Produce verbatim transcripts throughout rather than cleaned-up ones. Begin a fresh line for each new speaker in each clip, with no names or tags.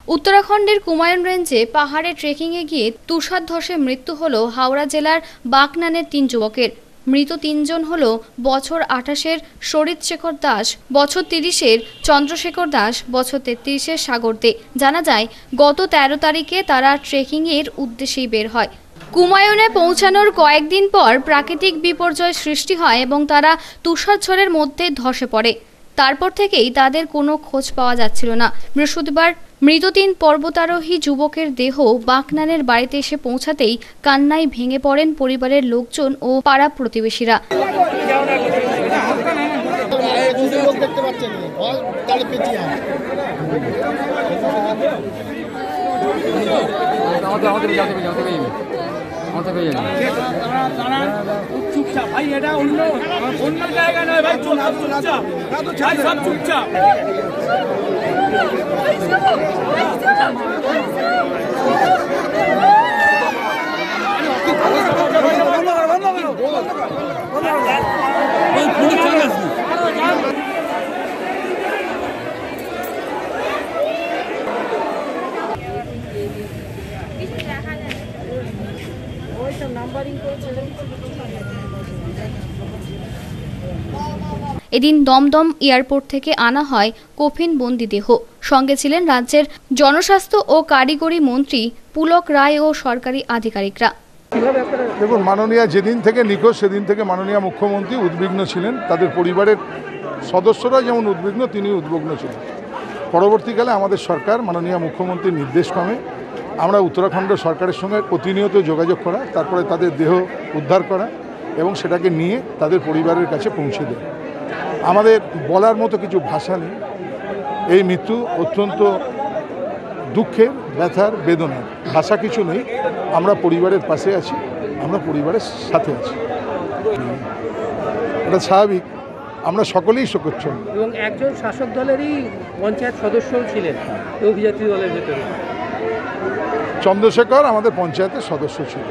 उत्तराखंडेर कुमायून रेंजे पहाड़े ट्रेकिंगे गिये तुषार धसे मृत्यु हलो हावड़ा जिलार बाकनानेर तीन युवकेर। मृत तीनजन हलो बछर आठाशेर शरीत शेखर दास, बछर तिरिशेर चंद्रशेखर दास, बछर तेत्रिशेर सागर दे। जाना जाय गत तेरो तारिखे तारा ट्रेकिंगेर उद्देश्येई बेर हय। कुमायूने पौঁছানোর কয়েকদিন পর প্রাকৃতিক বিপর্যয় সৃষ্টি হয় এবং তারা তুষারঝড়ের মধ্যে ধসে পড়ে। তারপর থেকেই তাদের কোনো খোঁজ পাওয়া যাচ্ছিল না। বৃহস্পতিবার মৃত তিন পর্বতারোহী যুবকের দেহ বাকনানের বাড়িতে এসে পৌঁছাতেই কান্নায় ভেঙে পড়েন পরিবারের লোকজন ও পাড়া প্রতিবেশীরা।
চুপচাপ ভাই, এটা অন্য অন্য জায়গা নয় ভাই, চুপচাপ সব চুপচাপ।
এদিন দমদম এয়ারপোর্ট থেকে আনা হয় কফিন বন্দি দেহ। সঙ্গে ছিলেন রাজ্যের জনস্বাস্থ্য ও কারিগরি মন্ত্রী পুলক রায় ও সরকারি আধিকারিকরা।
দেখুন, মাননীয় যেদিন থেকে নিখোঁজ সেদিন থেকে মাননীয় মুখ্যমন্ত্রী উদ্বিগ্ন ছিলেন, তাদের পরিবারের সদস্যরা যেমন উদ্বিগ্ন তিনি উদ্বিগ্ন ছিলেন। পরবর্তীকালে আমাদের সরকার মাননীয় মুখ্যমন্ত্রীর নির্দেশক্রমে আমরা উত্তরাখণ্ড সরকারের সঙ্গে প্রতিনিয়ত যোগাযোগ করা, তারপরে তাদের দেহ উদ্ধার করা এবং সেটাকে নিয়ে তাদের পরিবারের কাছে পৌঁছে দেয়। আমাদের বলার মতো কিছু ভাষা নেই। এই মৃত্যু অত্যন্ত দুঃখের, ব্যথার, বেদনার, ভাষা কিছু নেই। আমরা পরিবারের পাশে আছি, আমরা পরিবারের সাথে আছি। এটা স্বাভাবিক, আমরা সকলেই শোকচ্ছন্ন।
এবং একজন শাসক দলেরই পঞ্চায়েত সদস্য ছিলেন অভিজাতি দলের ভেতরে।
চন্দ্রশেখর আমাদের পঞ্চায়েতের সদস্য ছিল।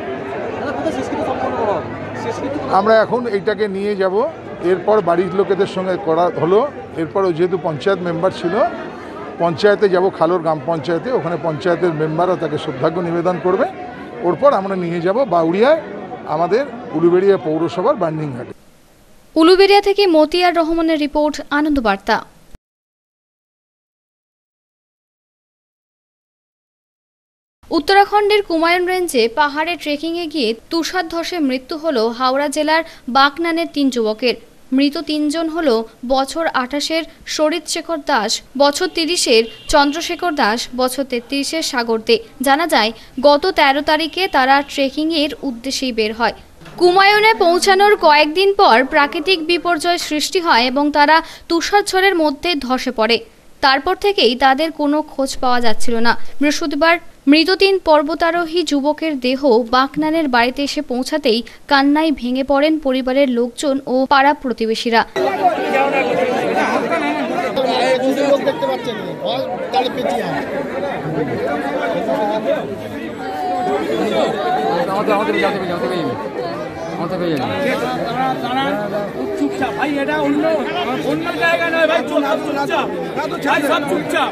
আমরা এখন এইটাকে নিয়ে যাব, এরপর বাড়ির লোকেদের সঙ্গে করা হলো। এরপর যেহেতু পঞ্চায়েত মেম্বার ছিল, পঞ্চায়েতে যাব, খালোর গ্রাম পঞ্চায়েতে, ওখানে পঞ্চায়েতের মেম্বাররা তাকে শ্রদ্ধার্ঘ্য নিবেদন করবে। ওরপর আমরা নিয়ে যাব বাউড়িয়ায় আমাদের উলুবেড়িয়া পৌরসভার বার্নিংহাটে।
উলুবেড়িয়া থেকে মতিয়ার রহমানের রিপোর্ট, আনন্দ বার্তা। उत्तराखंडेर कुमायून रेंजे पहाड़े ट्रेकिंगे गिये तुषार धसे मृत्यु हलो हावड़ा जिलार बाकनानेर तीन युवकेर। मृत तीनजन हलो बछर आठाशेर शरीत शेखर दास, बछर तिरिशेर चंद्रशेखर दास, बछर तेत्रिशेर सागर दे। जाना जाय गत तेरो तारिखे तारा ट्रेकिंगेर उद्देश्येई बेर हय। कुमायूने पौঁছানোর কয়েকদিন পর প্রাকৃতিক বিপর্যয় সৃষ্টি হয় এবং তারা তুষারঝড়ের মধ্যে ধসে পড়ে। তারপর থেকেই তাদের কোনো খোঁজ পাওয়া যাচ্ছিল না। বৃহস্পতিবার মৃত তিন পর্বতারোহী যুবকের দেহ বাকনানের বাড়িতে এসে পৌঁছাতেই কান্নায় ভেঙে পড়েন পরিবারের লোকজন ও পাড়া প্রতিবেশীরা।
চুপচাপ ভাই, এটা অন্য অন্য জায়গা নয় ভাই, চুপচাপ সব চুপচাপ।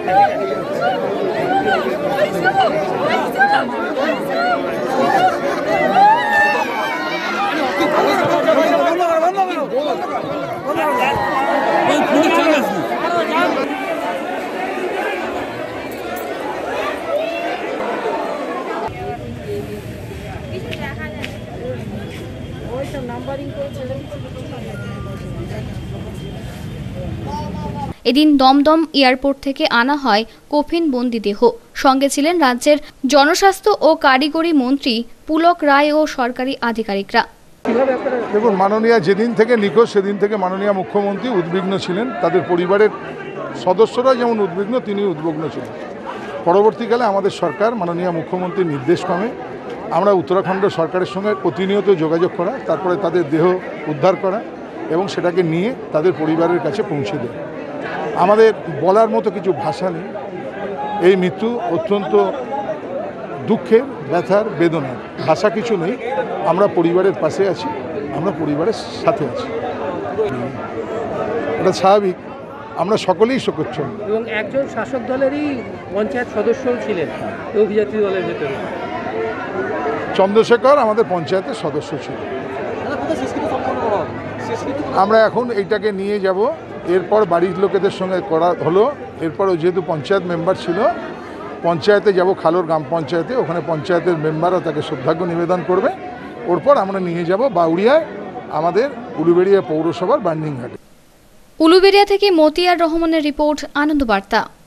এদিন দমদম এয়ারপোর্ট থেকে আনা হয় কফিন বন্দি দেহ। সঙ্গে ছিলেন রাজ্যের জনস্বাস্থ্য ও কারিগরি মন্ত্রী পুলক রায় ও সরকারি আধিকারিকরা।
দেখুন, মাননীয় যেদিন থেকে নিখোঁজ সেদিন থেকে মাননীয় মুখ্যমন্ত্রী উদ্বিগ্ন ছিলেন, তাদের পরিবারের সদস্যরা যেমন উদ্বিগ্ন তিনি উদ্বিগ্ন ছিলেন। পরবর্তীকালে আমাদের সরকার মাননীয় মুখ্যমন্ত্রীর নির্দেশক্রমে আমরা উত্তরাখণ্ড সরকারের সঙ্গে প্রতিনিয়ত যোগাযোগ করা, তারপরে তাদের দেহ উদ্ধার করা এবং সেটাকে নিয়ে তাদের পরিবারের কাছে পৌঁছে দেয়। আমাদের বলার মতো কিছু ভাষা নেই। এই মৃত্যু অত্যন্ত দুঃখের, ব্যথার, বেদনার, ভাষা কিছু নেই। আমরা পরিবারের পাশে আছি, আমরা পরিবারের সাথে আছি। এটা স্বাভাবিক, আমরা সকলেই শোকচ্ছন্ন।
এবং একজন শাসক দলেরই পঞ্চায়েত সদস্যও ছিলেন এই অভিজাতি দলের ভেতরে।
চন্দ্রশেখর আমাদের পঞ্চায়েতের সদস্য ছিল। আমরা এখন এইটাকে নিয়ে যাব, এরপর বাড়ির লোকেদের সঙ্গে করা হলো, এরপরও যেহেতু পঞ্চায়েত মেম্বার ছিল পঞ্চায়েতে যাব, খালোর গ্রাম পঞ্চায়েতে, ওখানে পঞ্চায়েতের মেম্বাররা তাকে শ্রদ্ধার্ঘ্য নিবেদন করবে। ওরপর আমরা নিয়ে যাব বাউড়িয়ায় আমাদের উলুবেড়িয়া পৌরসভার বার্নিং ঘাটে।
উলুবেড়িয়া থেকে মতিয়ার রহমানের রিপোর্ট, আনন্দ বার্তা।